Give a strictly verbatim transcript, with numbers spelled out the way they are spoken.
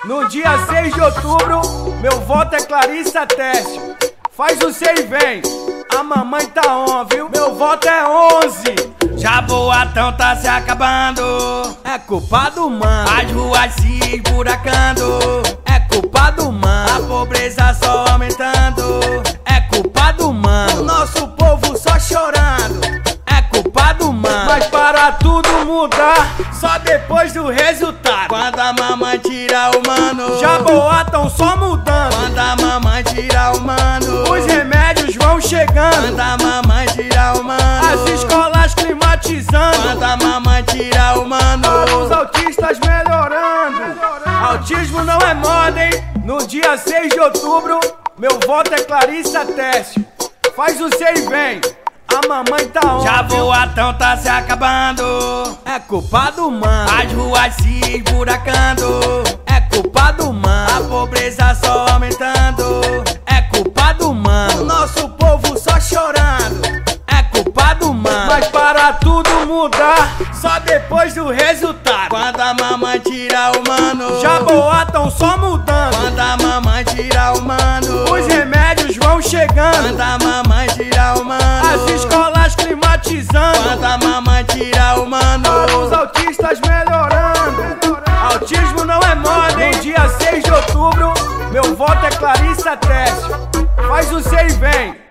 No dia seis de outubro, meu voto é Clarissa Técio. Faz o sei e vem, a mamãe tá on, viu? Meu voto é onze. Jaboatão tá se acabando, é culpa do mano. as ruas se esburacando, é culpa do a mano. pobreza só aumentando, é culpa do o mano. nosso povo só chorando, é culpa do mano. Mas para tudo mudar, só depois do resultado. quando a mamãe tira o mano, Jaboatão só mudando, quando a mamãe tira o mano, os remédios vão chegando, quando a mamãe tira o mano, as escolas climatizando, quando a mamãe tira o mano, os autistas melhorando. Autismo não é moda, hein? No dia seis de outubro, meu voto é Clarissa Técio. Faz o sei e vem, a mamãe tá on, viu? Jaboatão tá se acabando, é culpa do mano. as ruas se esburacando, é culpa do a mano. pobreza só aumentando, é culpa do o mano. nosso povo só chorando, é culpa do mano. Mas para tudo mudar, só depois do resultado. quando a mamãe tira o mano, Jaboatão só mudando, quando a mamãe tira o mano, os remédios vão chegando, quando a mamãe tira o mano, as escolas climatizando, quando a mamãe tira o mano, os autistas melhorando. Autismo não é moda, hein? No dia seis de outubro, meu voto é Clarissa Técio. Faz o sei e vem,